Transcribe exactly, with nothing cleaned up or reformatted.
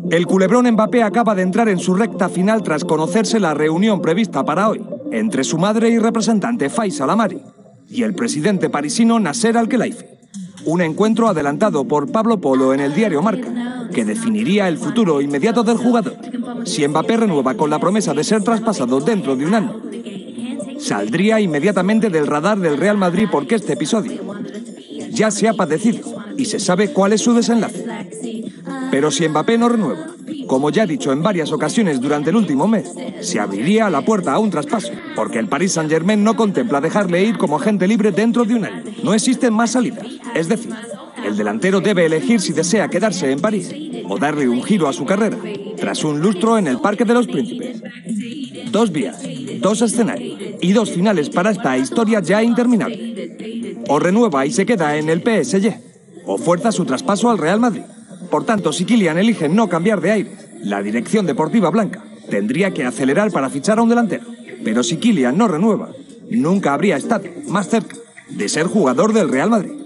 El culebrón Mbappé acaba de entrar en su recta final tras conocerse la reunión prevista para hoy entre su madre y representante Faisal Amari y el presidente parisino Nasser Al-Khelaifi. Un encuentro adelantado por Pablo Polo en el diario Marca, que definiría el futuro inmediato del jugador. Si Mbappé renueva con la promesa de ser traspasado dentro de un año, saldría inmediatamente del radar del Real Madrid porque este episodio ya se ha padecido y se sabe cuál es su desenlace. Pero si Mbappé no renueva, como ya he dicho en varias ocasiones durante el último mes, se abriría la puerta a un traspaso, porque el Paris Saint-Germain no contempla dejarle ir como agente libre dentro de un año. No existen más salidas, es decir, el delantero debe elegir si desea quedarse en París o darle un giro a su carrera, tras un lustro en el Parque de los Príncipes. Dos vías, dos escenarios y dos finales para esta historia ya interminable. O renueva y se queda en el P S G, o fuerza su traspaso al Real Madrid. Por tanto, si Kylian elige no cambiar de aire, la dirección deportiva blanca tendría que acelerar para fichar a un delantero. Pero si Kylian no renueva, nunca habría estado más cerca de ser jugador del Real Madrid.